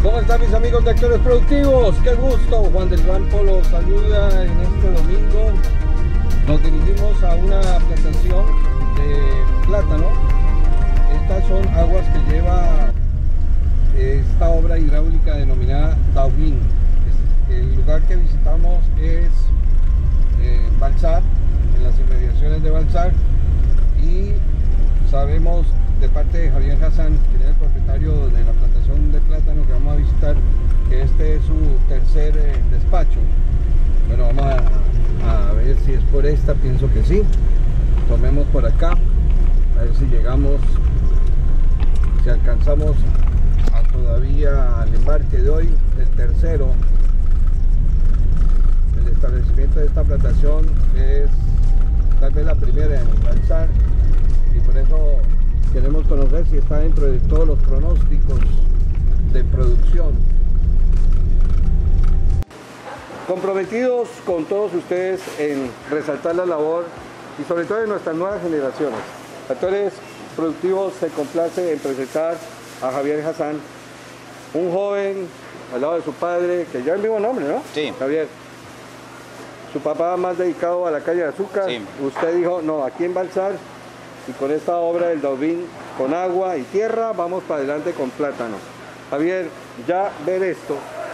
¿Cómo están mis amigos de Actores Productivos? ¡Qué gusto! Juan del Campo los saluda en este domingo. Nos dirigimos a una plantación de plátano. Estas son aguas que lleva esta obra hidráulica denominada Daubín. El lugar que visitamos es Balsar, en las inmediaciones de Balsar, y sabemos de parte de Javier Hassan, que es el propietario de la plantación de plátano que vamos a visitar, que este es su tercer despacho. Bueno, vamos a ver si es por esta, pienso que sí. Tomemos por acá, a ver si llegamos, si alcanzamos todavía al embarque de hoy, el tercero. El establecimiento de esta plantación es tal vez la primera en Balsar, y por eso queremos conocer si está dentro de todos los pronósticos de producción. Comprometidos con todos ustedes en resaltar la labor y sobre todo de nuestras nuevas generaciones. Actores Productivos se complace en presentar a Javier Hassan, un joven al lado de su padre, que ya es el mismo nombre, ¿no? Sí. Javier. Su papá más dedicado a la calle de azúcar. Sí. Usted dijo, no, aquí en Balsar, y con esta obra del Daubín, con agua y tierra, vamos para adelante con plátano. Javier, ya ver esto,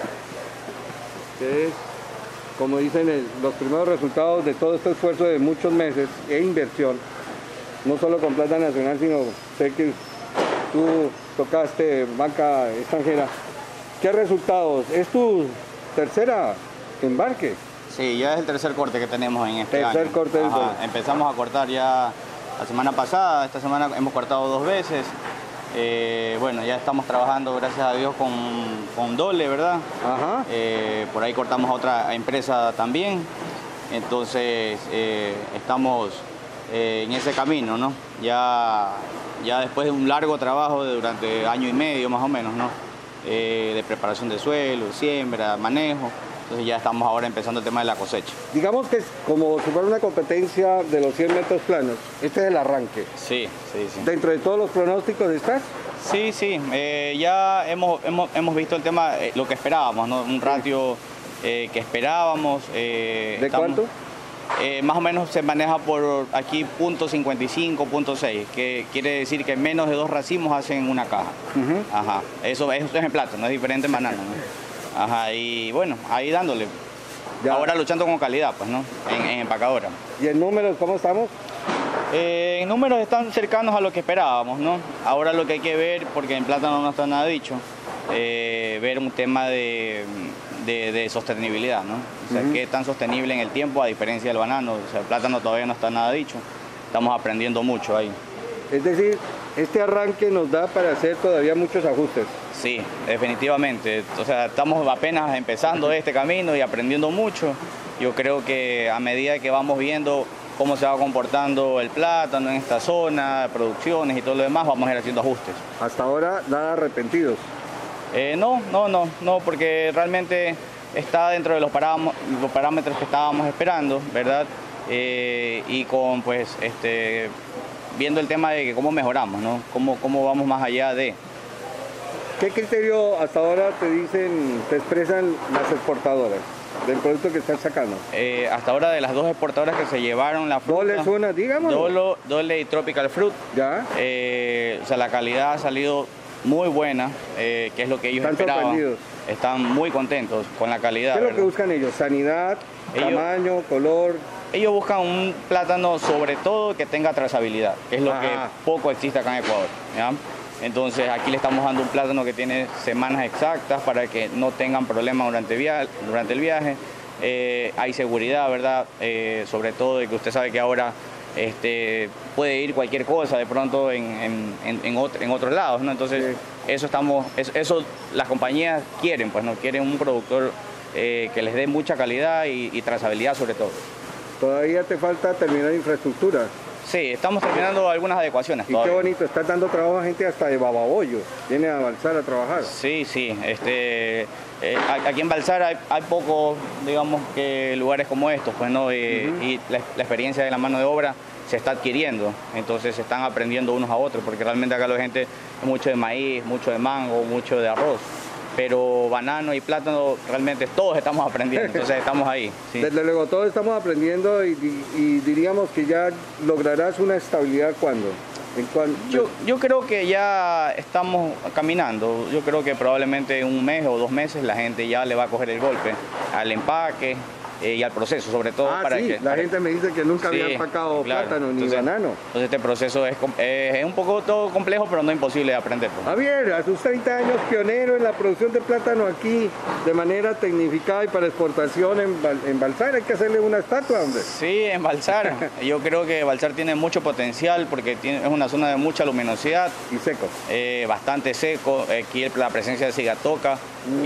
que es, como dicen, los primeros resultados de todo este esfuerzo de muchos meses e inversión, no solo con plata nacional, sino sé que tú tocaste banca extranjera. ¿Qué resultados? ¿Es tu tercera embarque? Sí, ya es el tercer corte que tenemos en este año. Tercer corte del Daubín. Empezamos a cortar ya la semana pasada, esta semana hemos cortado 2 veces. Bueno, ya estamos trabajando, gracias a Dios, con Dole, ¿verdad? Ajá. Por ahí cortamos a otra empresa también. Entonces, estamos en ese camino, ¿no? Ya después de un largo trabajo durante año y medio más o menos, ¿no? De preparación de suelo, siembra, manejo. Entonces ya estamos ahora empezando el tema de la cosecha. Digamos que es como si fuera una competencia de los 100 metros planos. Este es el arranque. Sí, sí, sí. ¿Dentro de todos los pronósticos estás? Sí, sí. Ya hemos visto el tema, lo que esperábamos, ¿no? Un ratio que esperábamos. ¿De cuánto? Más o menos se maneja por aquí .55, .6, que quiere decir que menos de 2 racimos hacen una caja. Ajá. Eso es en plátano, no es diferente en banano, ¿no? Ajá, y bueno, ahí dándole. Ya. Ahora luchando con calidad, pues, ¿no? En empacadora. ¿Y en números cómo estamos? En números están cercanos a lo que esperábamos, ¿no? Ahora lo que hay que ver, porque en plátano no está nada dicho, ver un tema de sostenibilidad, ¿no? O sea, qué tan sostenible en el tiempo a diferencia del banano. O sea, el plátano todavía no está nada dicho. Estamos aprendiendo mucho ahí. Es decir, este arranque nos da para hacer todavía muchos ajustes. Sí, definitivamente. O sea, estamos apenas empezando este camino y aprendiendo mucho. Yo creo que a medida que vamos viendo cómo se va comportando el plátano en esta zona, producciones y todo lo demás, vamos a ir haciendo ajustes. Hasta ahora, nada arrepentidos. No, porque realmente está dentro de los parámetros que estábamos esperando, ¿verdad? Y con, pues, viendo el tema de que cómo mejoramos, ¿no? Cómo vamos más allá de... ¿Qué criterio hasta ahora te expresan las exportadoras del producto que están sacando? Hasta ahora, de las 2 exportadoras que se llevaron la fruta... ¿Dole es una, dígame? Dole y Tropical Fruit. ¿Ya? O sea, la calidad ha salido muy buena, que es lo que ellos esperaban. Sorprendidos. Están muy contentos con la calidad. ¿Qué es lo que buscan ellos? ¿Sanidad, tamaño, color? Ellos buscan un plátano, sobre todo, que tenga trazabilidad, que es lo que poco existe acá en Ecuador, ¿ya? Entonces aquí le estamos dando un plátano que tiene semanas exactas para que no tengan problemas durante el viaje. Hay seguridad, ¿verdad? Sobre todo de que usted sabe que ahora puede ir cualquier cosa de pronto en otros lados, ¿no? Entonces eso las compañías quieren, pues, ¿no? Quieren un productor que les dé mucha calidad y trazabilidad sobre todo. ¿Todavía te falta terminar infraestructura? Sí, estamos terminando algunas adecuaciones. Y todavía. Qué bonito, estás dando trabajo a gente hasta de Babahoyo, viene a Balsar a trabajar. Sí, aquí en Balsar hay pocos, digamos, que lugares como estos, pues, ¿no? Y la experiencia de la mano de obra se está adquiriendo, entonces se están aprendiendo unos a otros, porque realmente acá la gente es mucho de maíz, mucho de mango, mucho de arroz. pero banano y plátano realmente todos estamos aprendiendo, entonces estamos ahí. Sí. Desde luego todos estamos aprendiendo y diríamos que ya lograrás una estabilidad ¿cuándo? Yo creo que ya estamos caminando, yo creo que probablemente en un mes o 2 meses la gente ya le va a coger el golpe al empaque y al proceso, sobre todo para sí, que... la gente me dice que nunca había empacado plátano ni banano. Entonces este proceso es un poco todo complejo, pero no imposible de aprender. Javier, a tus 30 años pionero en la producción de plátano aquí de manera tecnificada y para exportación en Balsar, hay que hacerle una estatua, hombre. Sí, en Balsar. Yo creo que Balsar tiene mucho potencial porque es una zona de mucha luminosidad. Y seco. Bastante seco. Aquí la presencia de cigatoca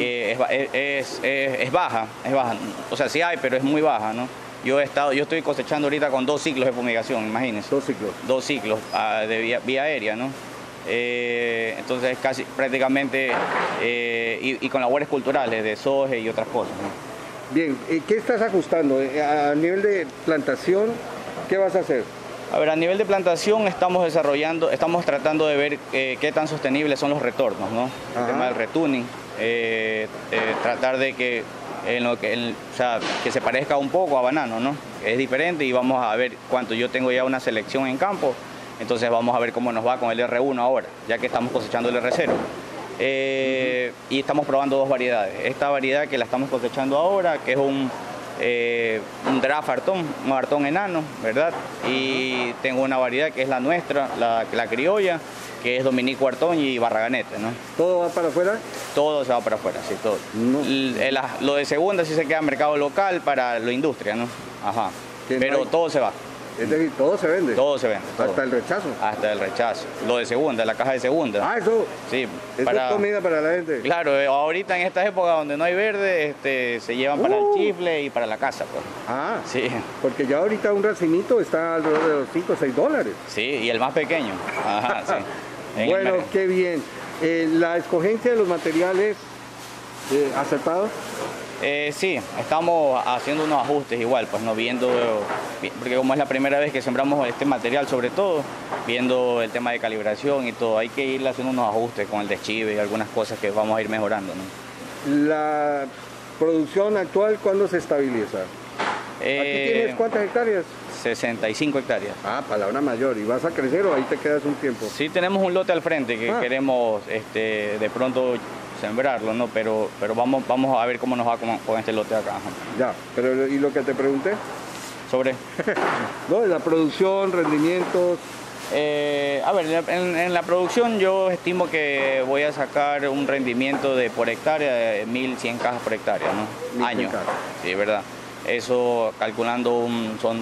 es baja, o sea, sí hay, pero es muy baja, ¿no? Yo estoy cosechando ahorita con 2 ciclos de fumigación, imagínense. 2 ciclos. 2 ciclos de vía aérea, ¿no? Entonces casi prácticamente y con labores culturales de soja y otras cosas, ¿no? Bien, ¿qué estás ajustando? A nivel de plantación, ¿qué vas a hacer? A ver, a nivel de plantación estamos tratando de ver qué tan sostenibles son los retornos, ¿no? El tema del retuning, tratar de que que se parezca un poco a banano, ¿no? Es diferente y vamos a ver cuánto. Yo tengo ya una selección en campo, entonces vamos a ver cómo nos va con el R1 ahora, ya que estamos cosechando el R0. Y estamos probando 2 variedades. Esta variedad que la estamos cosechando ahora, que es un draft Artón, un Artón enano, ¿verdad? Y tengo una variedad que es la nuestra, la criolla, que es Dominico Artón y Barraganete, ¿no? ¿Todo va para afuera? Todo se va para afuera, sí, todo. No. Lo de segunda sí se queda en mercado local para la industria, ¿no? Ajá. Pero todo se va. Es decir, todo se vende. Todo se vende. Todo. Hasta el rechazo. Hasta el rechazo. Lo de segunda, la caja de segunda. Eso. Sí. Eso es comida para la gente. Claro, ahorita en esta época donde no hay verde, se llevan para el chifle y para la casa, pues. Sí. Porque ya ahorita un racinito está alrededor de los $5 o $6. Sí, y el más pequeño. Ajá, sí. Bueno, qué bien. La escogencia de los materiales acertados. Sí, estamos haciendo unos ajustes igual, pues no viendo, porque como es la primera vez que sembramos este material sobre todo, viendo el tema de calibración y todo, hay que ir haciendo unos ajustes con el deschive y algunas cosas que vamos a ir mejorando, ¿no? La producción actual, ¿cuándo se estabiliza? ¿Aquí tienes cuántas hectáreas? 65 hectáreas. Palabra mayor. ¿Y vas a crecer o ahí te quedas un tiempo? Sí, tenemos un lote al frente que queremos de pronto sembrarlo, ¿no? Pero vamos a ver cómo nos va con este lote acá. Ya, pero ¿y lo que te pregunté? Sobre no, la producción, rendimientos. A ver, en la producción yo estimo que voy a sacar un rendimiento por hectárea de 1.100 cajas por hectárea, ¿no? Año. Sí, verdad. Eso calculando son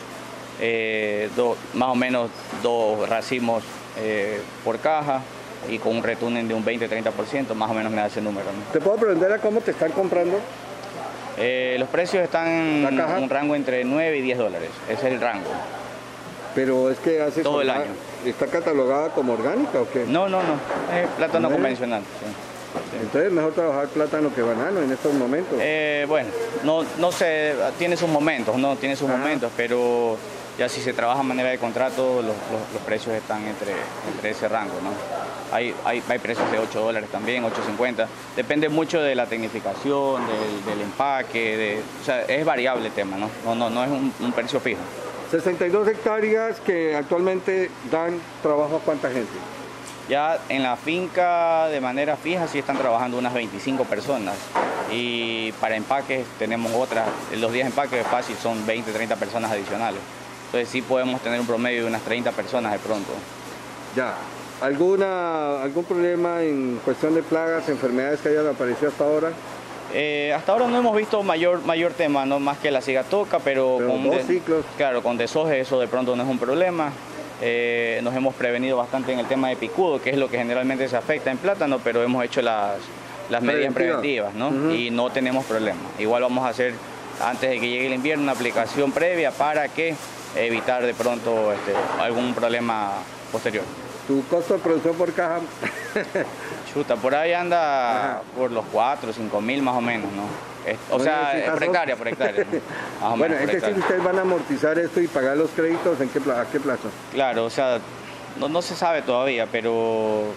más o menos 2 racimos por caja. Y con un retuning de un 20-30%, más o menos me da ese número, ¿no? ¿Te puedo preguntar a cómo te están comprando? Los precios están en un rango entre 9 y $10. Ese es el rango. Pero es que hace todo el año. ¿Está catalogada como orgánica o qué? No, es plátano convencional. Sí. Entonces es mejor trabajar plátano que banano en estos momentos. Bueno, no sé, tiene sus momentos, pero ya si se trabaja a manera de contrato, los precios están entre ese rango, ¿no? Hay precios de $8 también, $8.50. Depende mucho de la tecnificación, del empaque, o sea, es variable el tema, ¿no? No es un precio fijo. 62 hectáreas que actualmente dan trabajo a cuánta gente. Ya en la finca de manera fija sí están trabajando unas 25 personas y para empaques tenemos otras, los días de empaque fácil son 20-30 personas adicionales. Entonces sí podemos tener un promedio de unas 30 personas de pronto. Ya. ¿Algún problema en cuestión de plagas, enfermedades que hayan aparecido hasta ahora? Hasta ahora no hemos visto mayor tema, no más que la cigatoca, pero con 2 ciclos. Claro, con desoje eso de pronto no es un problema. Nos hemos prevenido bastante en el tema de picudo, que es lo que generalmente se afecta en plátano, pero hemos hecho las medidas preventivas, ¿no? Y no tenemos problema. Igual vamos a hacer, antes de que llegue el invierno, una aplicación previa para que evitar de pronto algún problema posterior. ¿Tu costo de producción por caja? Chuta, por ahí anda por los 4 o 5 mil más o menos, ¿no? O sea, por hectárea. ¿No? Bueno, es decir, ustedes van a amortizar esto y pagar los créditos, ¿a qué plazo? Claro, o sea, no se sabe todavía, pero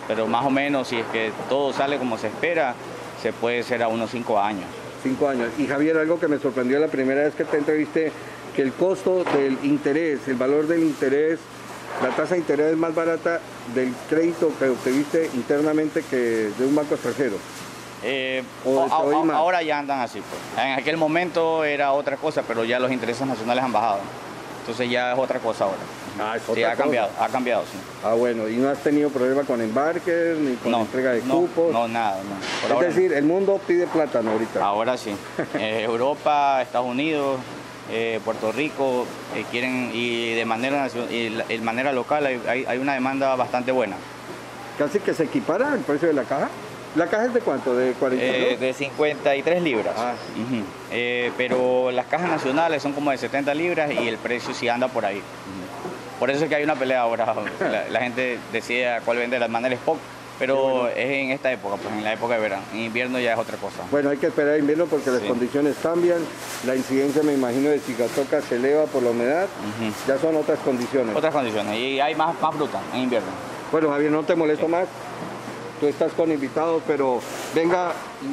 pero más o menos si es que todo sale como se espera, se puede ser a unos 5 años. 5 años. Y Javier, algo que me sorprendió la primera vez que te entrevisté, que el costo del interés, el valor del interés, la tasa de interés es más barata del crédito que obtuviste internamente que de un banco extranjero. Ahora ya andan así, pues. En aquel momento era otra cosa, pero ya los intereses nacionales han bajado. Entonces ya es otra cosa ahora. Sí, ha cambiado, sí. Bueno, ¿y no has tenido problema con embarques, ni con entrega de cupos? No, nada, no. Es decir, el mundo pide plátano ahorita. Ahora sí. Europa, Estados Unidos, Puerto Rico, quieren, y de manera local hay una demanda bastante buena. Casi que se equipara el precio de la caja. ¿La caja es de cuánto? ¿De 42? De 53 libras. Pero las cajas nacionales son como de 70 libras y el precio sí anda por ahí. Por eso es que hay una pelea ahora. La gente decide a cuál vender. De manera spot, pero es en esta época, pues en la época de verano. En invierno ya es otra cosa. Bueno, hay que esperar a invierno porque las condiciones cambian. La incidencia, me imagino, de cicatoca se eleva por la humedad. Ya son otras condiciones. Otras condiciones. Y hay más fruta en invierno. Bueno, Javier, no te molesto más. Tú estás con invitados, pero venga,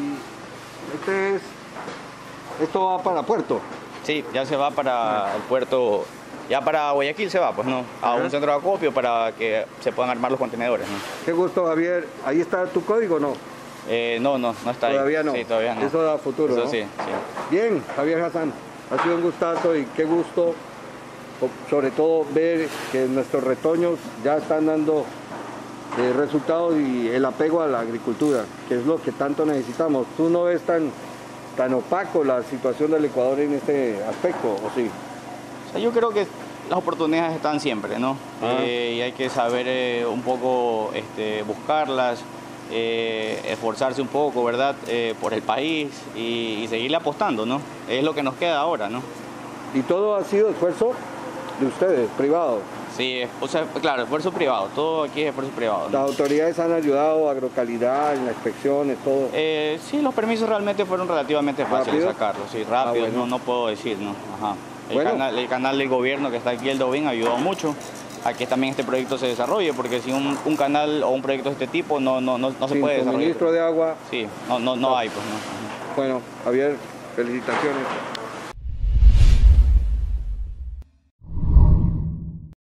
esto va para Puerto. Sí, ya se va para el puerto, ya para Guayaquil se va, pues no, a un centro de acopio para que se puedan armar los contenedores, ¿no? Qué gusto, Javier. ¿Ahí está tu código o no? No está ahí. ¿Todavía no? Sí, todavía no. Eso da futuro, Eso ¿no? Sí. Bien, Javier Hassan, ha sido un gustazo y qué gusto, sobre todo ver que nuestros retoños ya están dando resultados y el apego a la agricultura, que es lo que tanto necesitamos. ¿Tú no ves tan opaco la situación del Ecuador en este aspecto, o sí? O sea, yo creo que las oportunidades están siempre, ¿no? Y hay que saber un poco buscarlas, esforzarse un poco, ¿verdad? Por el país y seguirle apostando, ¿no? Es lo que nos queda ahora, ¿no? Y todo ha sido esfuerzo de ustedes, privados. Sí, o sea, claro, esfuerzo privado, todo aquí es esfuerzo privado, ¿no? ¿Las autoridades han ayudado, Agrocalidad, en las inspecciones, todo? Sí, los permisos realmente fueron relativamente fáciles de sacarlos, sí, rápido, bueno. no puedo decir, ¿no? Ajá. El canal del gobierno que está aquí, el Dovín, ayudó mucho a que también este proyecto se desarrolle, porque sin un canal o un proyecto de este tipo no se puede desarrollar. Sin suministro de agua. Sí, no hay, pues no. Bueno, Javier, felicitaciones.